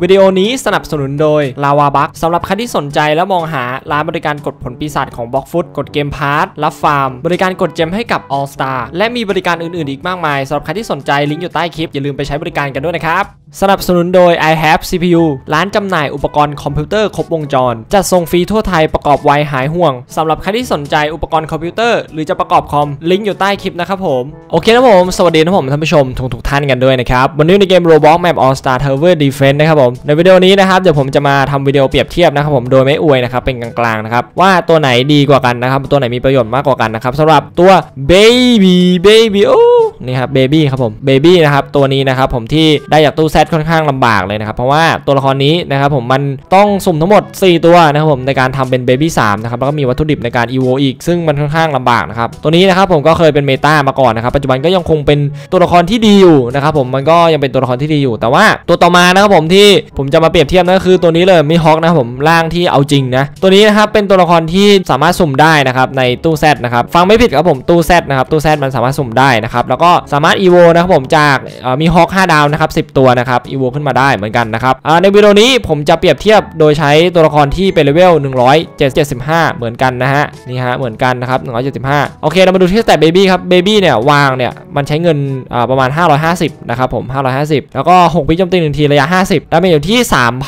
วิดีโอนี้สนับสนุนโดย Lava Bug สำหรับใครที่สนใจและมองหาร้านบริการกดผลปีศาจของ Blockfoot กดเกมพาร์ทรับฟาร์มบริการกดเจมให้กับ All Star และมีบริการอื่นๆอีกมากมายสำหรับใครที่สนใจลิงก์อยู่ใต้คลิปอย่าลืมไปใช้บริการกันด้วยนะครับสนับสนุนโดย I Have CPU ร้านจำหน่ายอุปกรณ์คอมพิวเตอร์ครบวงจรจัดส่งฟรีทั่วไทยประกอบไวหายห่วงสำหรับใครที่สนใจอุปกรณ์คอมพิวเตอร์หรือจะประกอบคอมลิงก์อยู่ใต้คลิปนะครับผมโอเคนะผมสวัสดีนะผมท่านผู้ชมทุกท่านกันด้วยนะครับวันนี้ในเกม Roblox Map All Star Tower Defense นะครับผมในวิดีโอนี้นะครับเดี๋ยวผมจะมาทำวิดีโอเปรียบเทียบนะครับผมโดยไม่อวยนะครับเป็นกลางๆนะครับว่าตัวไหนดีกว่ากันนะครับตัวไหนมีประโยชน์มากกว่ากันนะครับสำหรับตัว Baby โอ้นี่ครับ Baby ครับผม Baby นะครับตัวนี้นะครับผมที่ได้จากตู้แซดค่อนข้างลำบากเลยนะครับเพราะว่าตัวละครนี้นะครับผมมันต้องสุ่มทั้งหมด4ตัวนะครับผมในการทำเป็น Baby 3นะครับแล้วก็มีวัตถุดิบในการ EVO อีกซึ่งมันค่อนข้างลำบากนะครับตัวนี้นะครับผมก็เคยเป็นเมตามาก่อนนะครับปัจจุบันก็ยังคงเป็นตัวละครที่ดีอยู่นะครับผมมันก็ยังเป็นตัวละครที่ดีอยู่แต่ว่าตัวต่อมานะครับผมที่ผมจะมาเปรียบเทียบนั่นก็คือตัวนี้เลยมิฮอคนะครับผมร่างที่เอาจริงนะตัวนี้นะครับเป็นตัวละครที่สามารถสุ่มได้นะครับในตู้แซดนะครับฟังไม่ผิดครับผมตู้แซดนะครับตู้แซดมันสามารถสุ่มได้นะครับแล้วก็สามารถ EVO นะครับผมจากมิฮอค5 ดาวนะครับ10 ตัวนะครับ EVO ขึ้นมาได้เหมือนกันนะครับในวิดีโอนี้ผมจะเปรียบเทียบโดยใช้ตัวละครที่เป็นเลเวล175เหมือนกันนะฮะนี่ฮะเหมือนกันนะครับ175โอเคเรามาดูที่สเตต Baby ครับ Baby เนี่ยวางเนี่ยมันใช้เงินประมาณ550นะครับผม550แล้วก็6วิโจมตี1ทีระยะ50แล้วเป็นอยู่ที่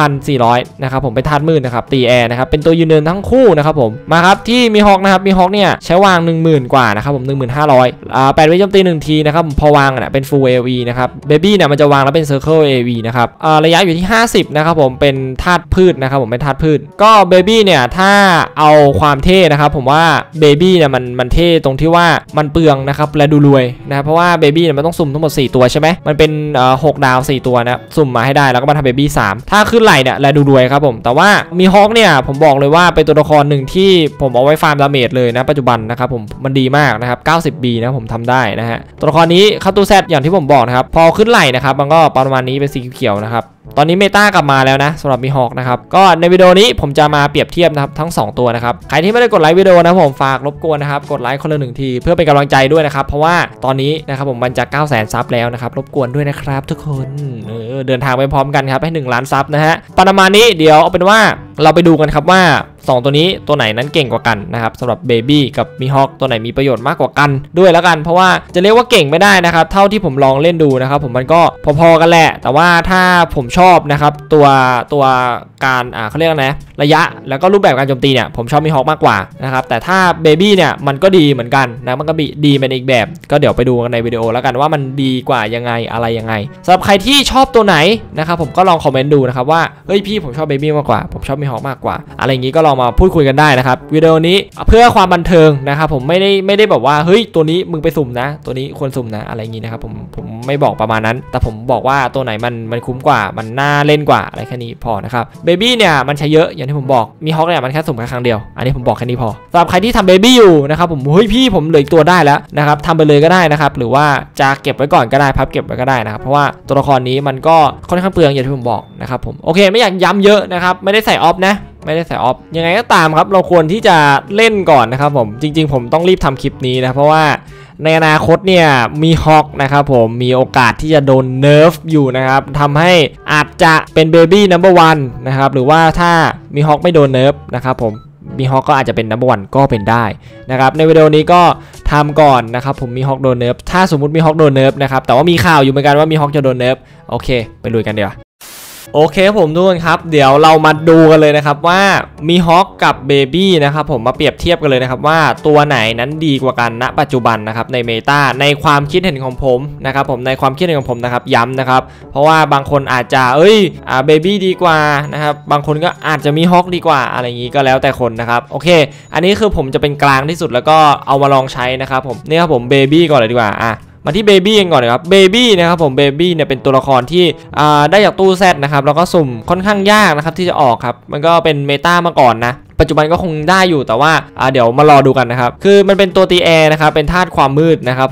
3,400 นะครับผมเป็นธาตุมืดนะครับตีแอร์นะครับเป็นตัวยืนเดินทั้งคู่นะครับผมมาครับที่มีฮอคนะครับมีฮอคเนี่ยใช้วาง 10,000 กว่านะครับผม 1500 8วิโจมตี1ทีนะครับพอวางเนี่ยเป็น Full AV นะครับ Baby เนี่ยมันจะวางแล้วเป็น Circle AV นะครับระยะอยู่ที่50นะครับผมเป็นธาตุพืชนะครับผมเป็นธาตุพืชก็ Baby เนี่ยถ้าเอาความเท่นะครับผมว่า Baby เนี่ยมันเท่ตรงที่ว่ามันเปลืองนะครับและดูรวยนะครับเพราะว่า Baby เนี่ยมันต้องสุ่มทั้งหมด4ตัวใช่ไหมมันเป็น6 ดาว4ตัวนะสุ่มมาให้ได้แล้วก็มาทำ Baby 3ถ้าขึ้นไหลเนี่ยและดูรวยครับผมแต่ว่ามีฮอคเนี่ยผมบอกเลยว่าเป็นตัวละครหนึ่งที่ผมเอาไว้ฟาร์มดาเมจเลยนะปัจจุบันนะครับผมมันดีมากนะครับ 90B นะผมทำได้นะฮะตัวละครนี้เข้าตู้แซดอย่างที่ผมบอกนะครับพอขึ้นไหลนะครับมันก็ประมาณนี้เป็นสีเขียวนะครับตอนนี้เมตากลับมาแล้วนะสำหรับมีฮอคนะครับก็ในวิดีโอนี้ผมจะมาเปรียบเทียบนะครับทั้ง2ตัวนะครับใครที่ไม่ได้กดไลค์วิดีโอนะผมฝากรบกวนนะครับกดไลค์คนละ1 ทีเพื่อเป็นกำลังใจด้วยนะครับเพราะว่าตอนนี้นะครับผมมันจะ 900,000 ซับแล้วนะครับรบกวนด้วยนะครับทุกคนเดินทางไปพร้อมกันครับให้1 ล้านซับนะฮะประมาณนี้เดี๋ยวเอาเป็นว่าเราไปดูกันครับว่า2ตัวนี้ตัวไหนนั้นเก่งกว่ากันนะครับสำหรับ Baby กับมีฮอคตัวไหนมีประโยชน์มากกว่ากันด้วยแล้วกันเพราะว่าจะเรียกว่าเก่งไม่ได้นะครับเท่าที่ผมลองเล่นดูนะครับผมมันก็พอๆกันแหละแต่ว่าถ้าผมชอบนะครับตัวการเขาเรียกนะระยะแล้วก็รูปแบบการโจมตีเนี่ยผมชอบมีฮอคมากกว่านะครับแต่ถ้า Baby เนี่ยมันก็ดีเหมือนกันนะมันก็ดีเป็นอีกแบบก็เดี๋ยวไปดูกันในวิดีโอแล้วกันว่ามันดีกว่ายังไงอะไรยังไงสำหรับใครที่ชอบตัวไหนนะครับผมก็ลองคอมเมนต์ดูนะครับว่าเฮ้ยพี่ผมชอบ Baby มากกว่าผมชอบมีฮอคมากกว่าอะไรอย่างงี้ก็ลองมาพูดคุยกันได้นะครับวิดีโอนี้เพื่อความบันเทิงนะครับผมไม่ได้แบบว่าเฮ้ยตัวนี้มึงไปสุ่มนะตัวนี้ควรสุ่มนะอะไรอย่างงี้นะครับผมไม่บอกประมาณนั้นแต่ผมบอกว่าตัวไหนมันคุ้มกว่ามันน่าเล่นกว่าอะไรแค่นี้พอนะครับ Baby เนี่ยมันใช้เยอะอย่างที่ผมบอกมีฮอคเนี่ยมันแค่สุ่มแค่ครั้งเดียวอันนี้ผมบอกแค่นี้พอสำหรับใครที่ทำ Baby อยู่นะครับผมเฮ้ยพี่ผมเหลืออีกตัวได้แล้วนะครับทำไปเลยก็ได้นะครับหรือว่าจะเก็บไว้ก่อนก็ได้พับเก็บไว้ก็ได้นะครับเพราะว่าตัวละครนี้มันก็ค่อนข้างเปลืองอย่างที่ผมบอกนะครับผมโอเคไม่อยากย้ำเยอะนะครับไม่ได้ใส่ออฟนะไม่ได้ใส่ออฟยังไงก็ตามครับเราควรที่จะเล่นก่อนนะครับผมจริงๆผมต้องรีบทำคลิปนี้นะเพราะว่าในอนาคตเนี่ยมีฮอคนะครับผมมีโอกาสที่จะโดนเนิร์ฟอยู่นะครับทำให้อาจจะเป็น Baby Number 1นะครับหรือว่าถ้ามีฮอคไม่โดนเนิร์ฟนะครับผมมีฮอคก็อาจจะเป็น Number 1ก็เป็นได้นะครับในวิดีโอนี้ก็ทำก่อนนะครับผมมีฮอคโดนเนิร์ฟถ้าสมมุติมีฮอคโดนเนิร์ฟนะครับแต่ว่ามีข่าวอยู่เหมือนกันว่ามีฮอคจะโดนเนิร์ฟโอเคไปลุยกันเดี๋ยวโอเคผมทุกคนครับเดี๋ยวเรามาดูกันเลยนะครับว่ามีฮอคกับ Baby นะครับผมมาเปรียบเทียบกันเลยนะครับว่าตัวไหนนั้นดีกว่ากันณปัจจุบันนะครับในเมตาในความคิดเห็นของผมนะครับผมในความคิดเห็นของผมนะครับย้ำนะครับเพราะว่าบางคนอาจจะBaby ดีกว่านะครับบางคนก็อาจจะมีฮอคดีกว่าอะไรอย่างนี้ก็แล้วแต่คนนะครับโอเคอันนี้คือผมจะเป็นกลางที่สุดแล้วก็เอามาลองใช้นะครับผมนี่ครับผม Baby ก่อนเลยดีกว่ามาที่ Baby กันก่อนนะครับ Baby นะครับผม Baby เนี่ยเป็นตัวละครที่ได้จากตู้แซดนะครับแล้วก็สุ่มค่อนข้างยากนะครับที่จะออกครับมันก็เป็นเมตามาก่อนนะปัจจุบันก็คงได้อยู่แต่ว่าเดี๋ยวมารอดูกันนะครับคือมันเป็นตัวตีแอร์นะครับเป็นธาตุความมืดนะครับผม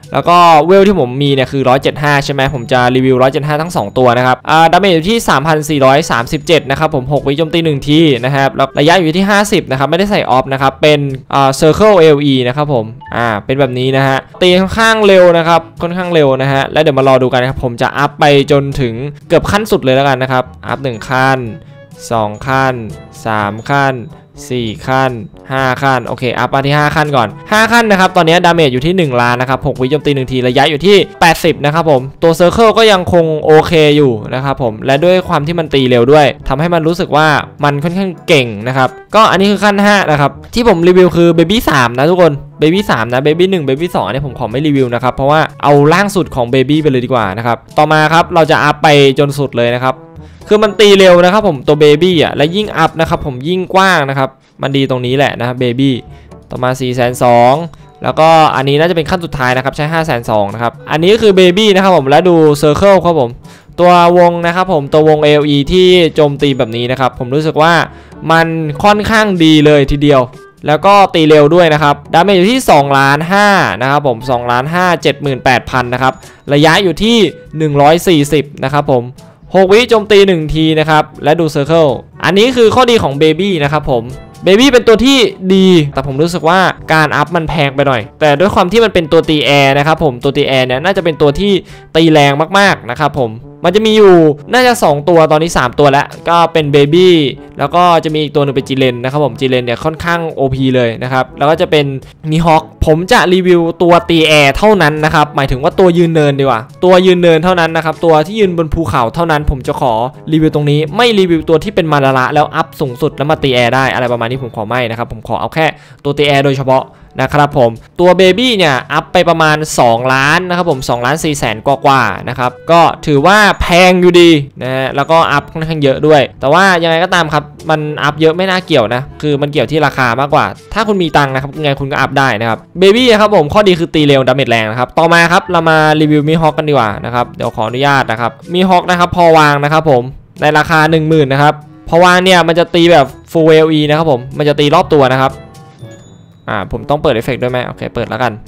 แล้วก็เวลที่ผมมีเนี่ยคือ175ใช่ไหมผมจะรีวิว175ทั้ง2ตัวนะครับดาเมจอยู่ที่3,437นะครับผม6วิโจมตี1ทีนะครับแล้วระยะอยู่ที่50นะครับไม่ได้ใส่ออฟนะครับเป็นCircle AOE นะครับผมเป็นแบบนี้นะฮะตีค่อนข้างเร็วนะครับค่อนข้างเร็วนะฮะแล้วเดี๋ยวมารอดูกันนะครับผมจะอัพไปจนถึงเกือบขั้นสุดเลยแล้วกันนะครับอัพ1ขั้น2ขั้น3ขั้น4ขั้น5ขั้นโอเคอัพมาที่5ขั้นก่อน5ขั้นนะครับตอนนี้ดาเมจอยู่ที่1ล้านนะครับ6วิโจมตี1ทีระยะอยู่ที่80นะครับผมตัวเซอร์เคิลก็ยังคงโอเคอยู่นะครับผมและด้วยความที่มันตีเร็วด้วยทำให้มันรู้สึกว่ามันค่อนข้างเก่งนะครับก็อันนี้คือขั้น5นะครับที่ผมรีวิวคือเบบี้3นะทุกคนเบบี้3นะเบบี้1เบบี้2เนี่ยผมขอไม่รีวิวนะครับเพราะว่าเอาล่างสุดของเบบี้ไปเลยดีกว่านะครับต่อมาครับเราจะอัพไปจนสุดเลยนะครับคือมันตีเร็วนะครับผมตัวเบบี้และยิ่งอัพนะครับผมยิ่งกว้างนะครับมันดีตรงนี้แหละนะครับเบบี้ต่อมา420,000แล้วก็อันนี้น่าจะเป็นขั้นสุดท้ายนะครับใช้520,000นะครับอันนี้ก็คือเบบี้นะครับผมและดูเซอร์เคิลครับผมตัววงนะครับผมตัววง AOE ที่โจมตีแบบนี้นะครับผมรู้สึกว่ามันค่อนข้างดีเลยทีเดียวแล้วก็ตีเร็วด้วยนะครับดาเมจอยู่ที่2ล้าน5นะครับผม2ล้าน5 78,000นะครับระยะอยู่ที่140นะครับผม6วิโจมตี1ทีนะครับและดูเซอร์เคิลอันนี้คือข้อดีของเบบี้นะครับผมเบบี้เป็นตัวที่ดีแต่ผมรู้สึกว่าการอัพมันแพงไปหน่อยแต่ด้วยความที่มันเป็นตัวตีแอร์นะครับผมตัวตีแอร์เนี่ยน่าจะเป็นตัวที่ตีแรงมากๆนะครับผมมันจะมีอยู่น่าจะ2ตัวตอนนี้3ตัวแล้วก็เป็นเบบี้แล้วก็จะมีอีกตัวนึงเป็นจีเลนนะครับผมจีเลนเนี่ยค่อนข้าง OP เลยนะครับแล้วก็จะเป็นมีฮอคผมจะรีวิวตัวตีแอร์เท่านั้นนะครับหมายถึงว่าตัวยืนเนินดีกว่าตัวยืนเนินเท่านั้นนะครับตัวที่ยืนบนภูเขาเท่านั้นผมจะขอรีวิวตรงนี้ไม่รีวิวตัวที่เป็นมาระแล้วอัพสูงสุดแล้วมาตีแอร์ได้อะไรประมาณนี้ผมขอไม่นะครับผมขอเอาแค่ตัวตีแอร์โดยเฉพาะนะครับผมตัวเบบี้เนี่ยอัพไปประมาณ2ล้านนะครับผม2ล้าน4แสนกว่านะครับก็ถือว่าแพงอยู่ดีนะฮะแล้วก็อัพค่อนข้างเยอะด้วยแต่ว่ายังไงก็ตามครับมันอัพเยอะไม่น่าเกี่ยวนะคือมันเกี่ยวที่ราคามากกว่าถ้าคุณมีตังค์นะครับยังไงคุณก็อัพได้นะครับเบบี้ครับผมข้อดีคือตีเร็วดาเมจแรงนะครับต่อมาครับเรามารีวิวมีฮอคกันดีกว่านะครับเดี๋ยวขออนุญาตนะครับมีฮอคนะครับพอวางนะครับผมในราคา 10,000 นะครับพอวางเนี่ยมันจะตีแบบ Full AOE นะครับผมมันจะตีรอบตัวนะครับผมต้องเปิดเอฟเฟกต์ด้วยไหมโอเคเปิดแล้วกัน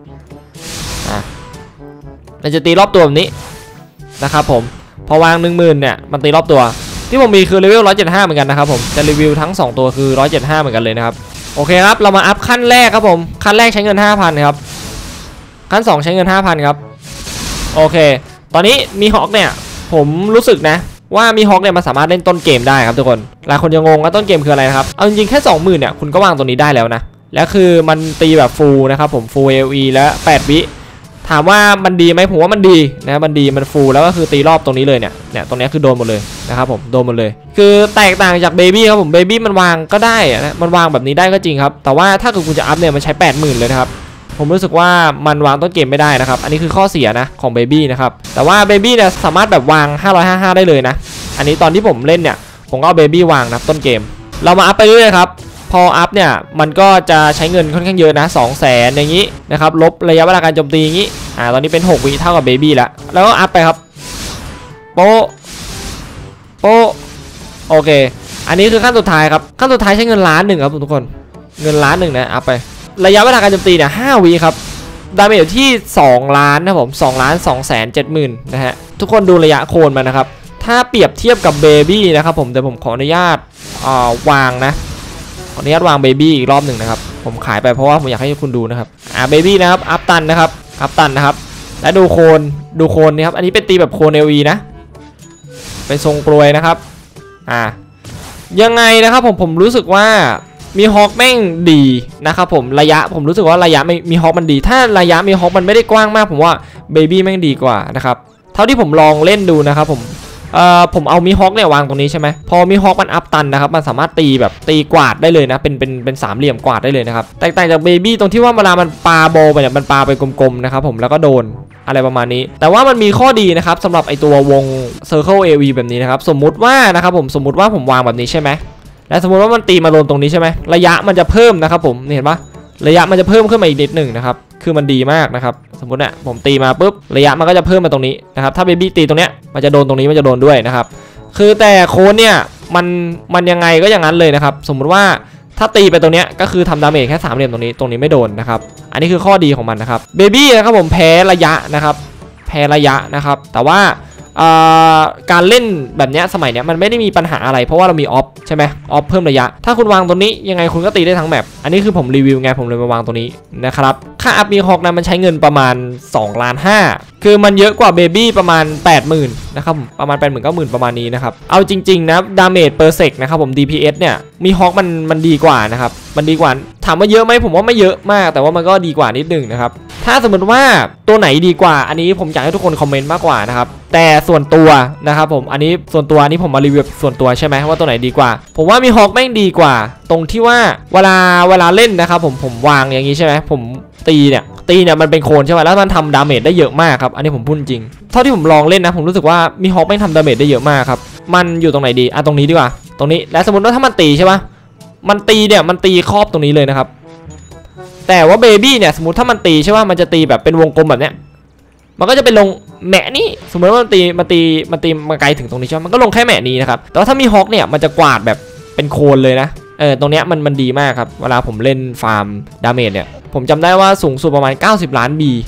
มันจะตีรอบตัวแบบนี้นะครับผมพอวาง 10,000 เนี่ยมันตีรอบตัวที่ผมมีคือเลเวล175เหมือนกันนะครับผมจะรีวิวทั้ง2ตัวคือ175เหมือนกันเลยนะครับโอเคครับเรามาอัพขั้นแรกครับผมขั้นแรกใช้เงิน 5,000 ครับขั้น2ใช้เงิน 5,000 ครับโอเคตอนนี้มีฮอคเนี่ยผมรู้สึกนะว่ามีฮอคเนี่ยมันสามารถเล่นต้นเกมได้ครับทุกคนหลายคนจะงงว่าต้นเกมคืออะไรนะครับเอาจริงๆแค่ 20,000 เนี่ยคุณก็วางตัวนี้ได้แล้วนะแล้วคือมันตีแบบฟูลนะครับผมฟูล AOE และ8วิถามว่ามันดีไหมผมว่ามันดีนะมันดีมันฟูลแล้วก็คือตีรอบตรงนี้เลยเนี่ยตรงนี้คือโดนหมดเลยนะครับผมโดนหมดเลยคือแตกต่างจากเบบี้ครับผมเบบี้มันวางก็ได้นะมันวางแบบนี้ได้ก็จริงครับแต่ว่าถ้าเกิดคุณจะอัพเนี่ยมันใช้ 80,000 เลยนะครับผมรู้สึกว่ามันวางต้นเกมไม่ได้นะครับอันนี้คือข้อเสียนะของเบบี้นะครับแต่ว่าเบบี้เนี่ยสามารถแบบวาง555ได้เลยนะอันนี้ตอนที่ผมเล่นเนี่ยผมก็เอาเบบี้วางนะต้นเกมเรามาอัพไปเรื่อยๆครับพออัพเนี่ยมันก็จะใช้เงินค่อนข้างเยอะนะ200,000อย่างนี้นะครับลบระยะเวลาการโจมตีอย่างนี้ตอนนี้เป็น6วิเท่ากับเบบี้แล้วก็อัพไปครับโป๊ะโอเคอันนี้คือขั้นสุดท้ายครับขั้นสุดท้ายใช้เงิน1 ล้านครับทุกคนเงิน1 ล้านนะอัพไประยะเวลาการโจมตีเนี่ย5วิครับดาเมจอยู่ที่2 ล้านนะผม2,270,000นะฮะทุกคนดูระยะโคนมานะครับถ้าเปรียบเทียบกับเบบี้นะครับผมแต่ผมขออนุญาตวางนะขออนุญาตวางเบบี้อีกรอบหนึ่งนะครับผมขายไปเพราะว่าผมอยากให้คุณดูนะครับเบบี้นะครับอัพตันนะครับและดูโคนนี่ครับอันนี้เป็นตีแบบโคนAOEนะเป็นทรงกลวยนะครับยังไงนะครับผมรู้สึกว่ามีฮอคแม่งดีนะครับผมระยะผมรู้สึกว่าระยะมีฮอคมันดีถ้าระยะมีฮอคมันไม่ได้กว้างมากผมว่าเบบี้แม่งดีกว่านะครับเท่าที่ผมลองเล่นดูนะครับผมเอามีฮอคเนี่ยวางตรงนี้ใช่ไหมพอมีฮอคมันอัพตันนะครับมันสามารถตีแบบตีกวาดได้เลยนะเป็นสามเหลี่ยมกวาดได้เลยนะครับแตกต่างจากเบบี้ตรงที่ว่าเวลามันปาโบไปเนี่ยมันปาไปกลมๆนะครับผมแล้วก็โดนอะไรประมาณนี้แต่ว่ามันมีข้อดีนะครับสำหรับไอตัววง Circle AOE แบบนี้นะครับสมมุติว่านะครับผมสมมุติว่าผมวางแบบนี้ใช่ไหมและสมมุติว่ามันตีมาโดนตรงนี้ใช่ไหมระยะมันจะเพิ่มนะครับผมเห็นปะระยะมันจะเพิ่มขึ้นมาอีกนิดหนึ่งนะครับคือมันดีมากนะครับสมมติเนี่ยผมตีมาปุ๊บระยะมันก็จะเพิ่มมาตรงนี้นะครับถ้าเบบี้ตีตรงเนี้ยมันจะโดนตรงนี้มันจะโดนด้วยนะครับคือแต่โค้ดเนี่ยมันยังไงก็อย่างนั้นเลยนะครับสมมุติว่าถ้าตีไปตรงเนี้ยก็คือทำดาเมจแค่3เหลี่ยมตรงนี้ไม่โดนนะครับอันนี้คือข้อดีของมันนะครับเบบี้นะครับผมแพ้ระยะนะครับแพ้ระยะนะครับแต่ว่าการเล่นแบบนี้สมัยนี้มันไม่ได้มีปัญหาอะไรเพราะว่าเรามีออฟใช่ไหมออฟเพิ่มระยะถ้าคุณวางตรงนี้ยังไงคุณก็ตีได้ทั้งแมปอันนี้คือผมรีวิวไงผมเลยมาวางตรงนี้นะครับค่าอัพมีฮอกนะมันใช้เงินประมาณ2.5 ล้านคือมันเยอะกว่าเบบี้ประมาณ 80,000 นะครับประมาณ 80,000 90,000 ประมาณนี้นะครับเอาจริงๆนะดาเมจเปอร์เซกนะครับผม DPS เนี่ยมีฮอกมันดีกว่านะครับมันดีกว่าถามว่าเยอะไหมผมว่าไม่เยอะมากแต่ว่ามันก็ดีกว่านิดนึงนะครับถ้าสมมติว่าตัวไหนดีกว่าอันนี้ผมอยากให้ทุกคนคอมเมนต์มากกว่านะครับแต่ส่วนตัวนะครับผมอันนี้ส่วนตัวนี้ผมมารีวิวส่วนตัวใช่ไหมว่าตัวไหนดีกว่าผมว่ามีฮอกแม่งดีกว่าตรงที่ว่าเวลาเล่นนะครับผมวางอย่างนี้ใช่ไหมผมตีเนี่ยมันเป็นโคนใช่ไหมแล้วมันทำดาเมจได้เยอะมากครับอันนี้ผมพูดจริงเท่าที่ผมลองเล่นนะผมรู้สึกว่ามีฮอกแม่งทำดาเมจได้เยอะมากครับมันอยู่ตรงไหนดีตรงนี้ดีกว่าตรงนี้และสมมติว่าถ้ามันตีใช่ปะมันตีครอบตรงนี้เลยนะครับแต่ว่าเบบี้เนี่ยสมมติถ้ามันตีใช่ปะมันจะตีแบบเป็นวงกลมแบบเนี้ยมันก็จะเป็นลงแหมนี่สมมติว่ามันตีมาไกลถึงตรงนี้ใช่ไหมมันก็ลงแค่แหมนี้นะครับแต่ว่าถ้ามีฮอกเนี่ยมันจะกวาดแบบเป็นโคนเลยนะตรงเนี้ยมันดีมากครับเวลาผมเล่นฟาร์มดาเมจเนี่ยผมจำได้ว่าสูงสุดประมาณ90 ล้านบี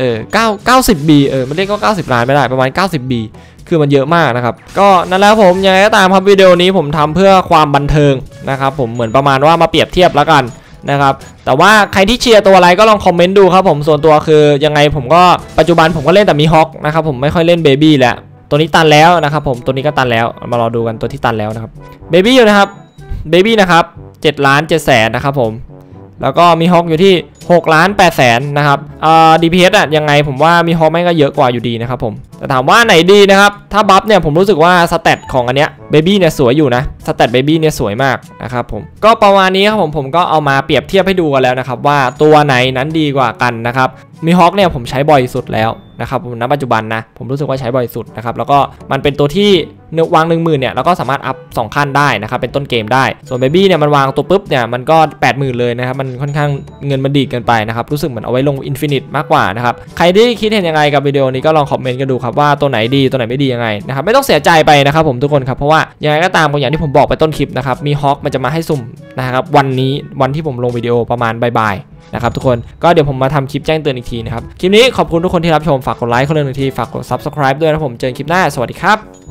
90 บีมันเรียกก็90 ล้านไม่ได้ประมาณ90 บีคือมันเยอะมากนะครับก็นั่นแล้วผมยังไงก็ตามครับวิดีโอนี้ผมทำเพื่อความบันเทิงนะครับผมเหมือนประมาณว่ามาเปรียบเทียบแล้วกันนะครับแต่ว่าใครที่เชียร์ตัวอะไรก็ลองคอมเมนต์ดูครับผมส่วนตัวคือยังไงผมก็ปัจจุบันผมก็เล่นแต่มีฮอกนะครับผมไม่ค่อยเล่นเบบี้แล้วตัวนี้ตันแล้วนะครับผมตัวนี้ก็ตันแล้วมารอดูกันตัวที่ตันแล้วนะครับเบบี้อยู่นะครับเบบี้นะครับ7,700,000นะครับผมแล้วก็มีฮอกอยู่ที่6,800,000นะครับDPS ยังไงผมว่ามีฮอกแม่งก็เยอะกว่าอยู่ดีนะครับผมแต่ถามว่าไหนดีนะครับถ้าบัฟเนี่ยผมรู้สึกว่าสเตตของอันเนี้ยเบบี้เนี่ยสวยอยู่นะสเตตเบบี้เนี่ยสวยมากนะครับผมก็ประมาณนี้ครับผมก็เอามาเปรียบเทียบให้ดูกันแล้วนะครับว่าตัวไหนนั้นดีกว่ากันนะครับมีฮอกเนี่ยผมใช้บ่อยสุดแล้วนะครับผมณปัจจุบันนะผมรู้สึกว่าใช้บ่อยสุดนะครับแล้วก็มันเป็นตัวที่วาง 10,000เนี่ยแล้วก็สามารถอัพ2ขั้นได้นะครับเป็นต้นเกมได้ส่วนเบบี้เนี่ยมันวางตัวปุ๊บเนี่ยมันก็ 80,000 เลยนะครับมันค่อนข้างเงินมันดีเกินไปนะครับรู้สึกเหมือนเอาไว้ลงอินฟินิตมากกว่านะครับใครที่คิดเห็นยังไงกับวิดีโอนี้ก็ลองคอมเมนต์กันดูครับว่าตัวไหนดีตัวไหนไม่ดียังไงนะครับไม่ต้องเสียใจไปนะครับผมทุกคนครับเพราะว่ายังไงก็ตามอย่างที่ผมบอกไปต้นคลิปนะครับมีฮอกมันจะมาให้สุ่มนะครับวันที่ผมลงวิดีโอประมาณบ่ายนะครับทุกคนก็เดี๋ยวผมมาทำคลิปแจ้งเตือนอีกทีนะครับคลิปนี้ขอบคุณทุกคนที่รับชมฝากกดไลค์คนละ1 ทีฝากกด Subscribe ด้วยนะผมเจอคลิปหน้าสวัสดีครับ